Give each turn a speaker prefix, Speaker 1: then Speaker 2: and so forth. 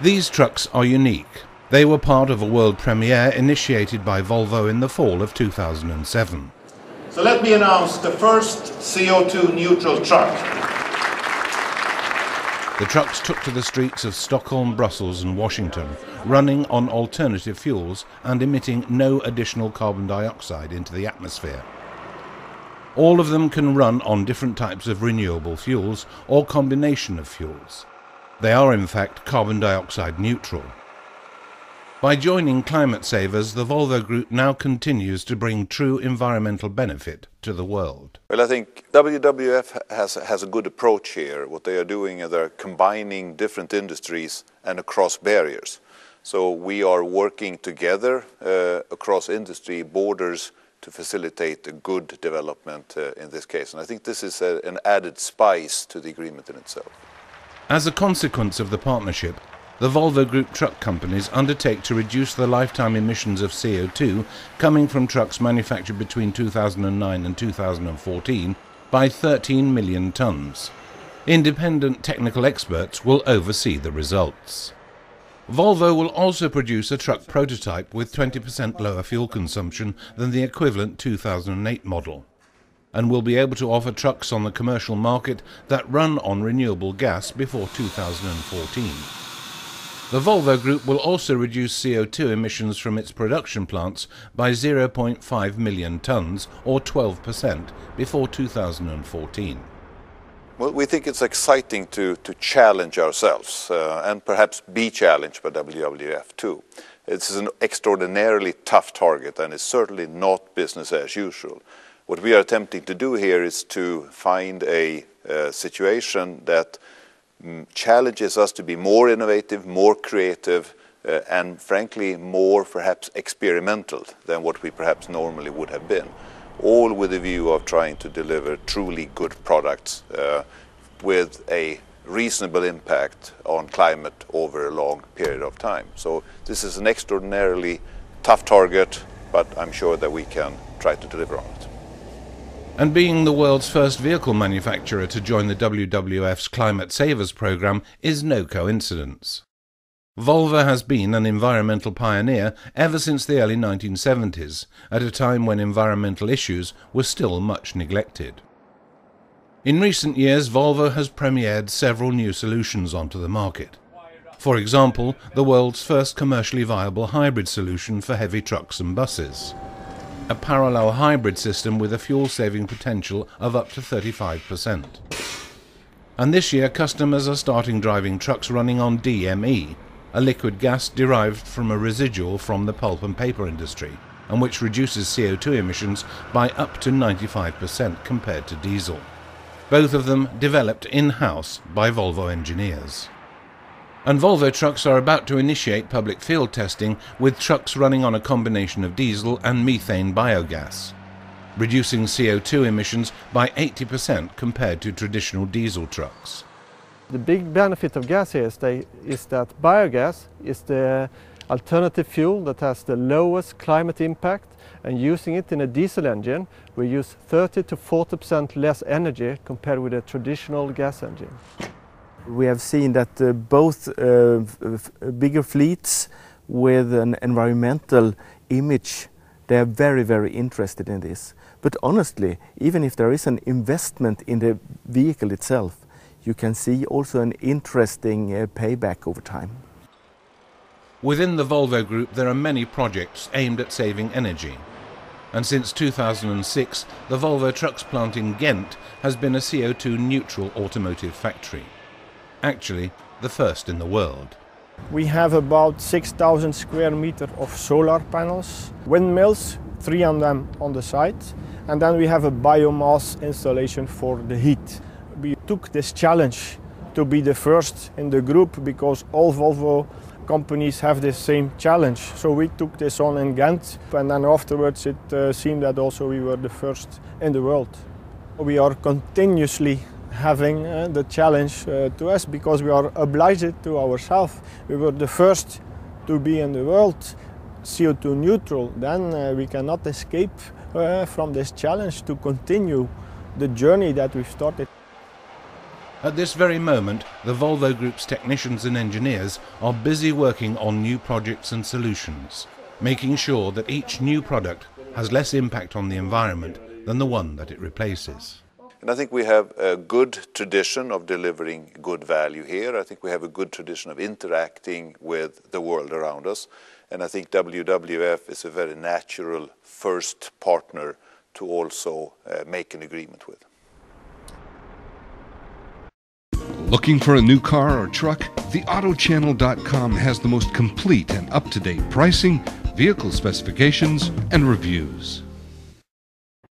Speaker 1: These trucks are unique. They were part of a world premiere initiated by Volvo in the fall of 2007.
Speaker 2: So let me announce the first CO2 neutral truck.
Speaker 1: The trucks took to the streets of Stockholm, Brussels and Washington, running on alternative fuels and emitting no additional carbon dioxide into the atmosphere. All of them can run on different types of renewable fuels or combination of fuels. They are in fact carbon dioxide neutral. By joining climate savers, the Volvo Group now continues to bring true environmental benefit to the world.
Speaker 3: Well, I think WWF has a good approach here. What they are doing is they're combining different industries and across barriers. So we are working together across industry borders to facilitate a good development in this case. And I think this is an added spice to the agreement in itself.
Speaker 1: As a consequence of the partnership, the Volvo Group truck companies undertake to reduce the lifetime emissions of CO2 coming from trucks manufactured between 2009 and 2014 by 13 million tonnes. Independent technical experts will oversee the results. Volvo will also produce a truck prototype with 20% lower fuel consumption than the equivalent 2008 model, and will be able to offer trucks on the commercial market that run on renewable gas before 2014. The Volvo Group will also reduce CO2 emissions from its production plants by 0.5 million tonnes, or 12%, before 2014.
Speaker 3: Well, we think it's exciting to challenge ourselves and perhaps be challenged by WWF too. It's an extraordinarily tough target and it's certainly not business as usual. What we are attempting to do here is to find a situation that challenges us to be more innovative, more creative, and frankly more perhaps experimental than what we perhaps normally would have been. All with the view of trying to deliver truly good products with a reasonable impact on climate over a long period of time. So this is an extraordinarily tough target, but I'm sure that we can try to deliver on it.
Speaker 1: And being the world's first vehicle manufacturer to join the WWF's Climate Savers program is no coincidence. Volvo has been an environmental pioneer ever since the early 1970s, at a time when environmental issues were still much neglected. In recent years, Volvo has premiered several new solutions onto the market. For example, the world's first commercially viable hybrid solution for heavy trucks and buses. A parallel hybrid system with a fuel-saving potential of up to 35%. And this year customers are starting driving trucks running on DME, a liquid gas derived from a residual from the pulp and paper industry, and which reduces CO2 emissions by up to 95% compared to diesel. Both of them developed in-house by Volvo engineers. And Volvo trucks are about to initiate public field testing with trucks running on a combination of diesel and methane biogas, reducing CO2 emissions by 80% compared to traditional diesel trucks.
Speaker 4: The big benefit of gas is that biogas is the alternative fuel that has the lowest climate impact, and using it in a diesel engine we use 30 to 40% less energy compared with a traditional gas engine.
Speaker 5: We have seen that both bigger fleets with an environmental image, they are very, very interested in this. But honestly, even if there is an investment in the vehicle itself, you can see also an interesting payback over time.
Speaker 1: Within the Volvo Group there are many projects aimed at saving energy. And since 2006, the Volvo Trucks plant in Ghent has been a CO2 neutral automotive factory. Actually, the first in the world.
Speaker 6: We have about 6,000 square meters of solar panels, windmills, 3 of them on the site, and then we have a biomass installation for the heat. We took this challenge to be the first in the group because all Volvo companies have the same challenge. So we took this on in Ghent, and then afterwards it seemed that also we were the first in the world. We are continuously having the challenge to us because we are obliged to ourselves. We were the first to be in the world CO2 neutral. Then we cannot escape from this challenge to continue the journey that we've started.
Speaker 1: At this very moment, the Volvo Group's technicians and engineers are busy working on new projects and solutions, making sure that each new product has less impact on the environment than the one that it replaces.
Speaker 3: And I think we have a good tradition of delivering good value here. I think we have a good tradition of interacting with the world around us. And I think WWF is a very natural first partner to also make an agreement with.
Speaker 7: Looking for a new car or truck? TheAutoChannel.com has the most complete and up-to-date pricing, vehicle specifications, and reviews.